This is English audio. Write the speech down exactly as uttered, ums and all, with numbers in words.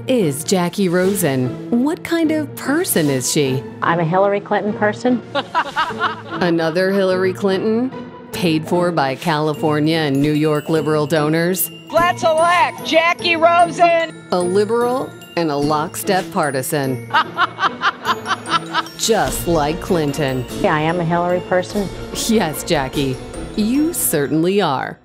Who is Jackie Rosen? What kind of person is she? I'm a Hillary Clinton person. Another Hillary Clinton? Paid for by California and New York liberal donors? Let's elect Jackie Rosen! A liberal and a lockstep partisan. Just like Clinton. Yeah, I am a Hillary person. Yes, Jackie, you certainly are.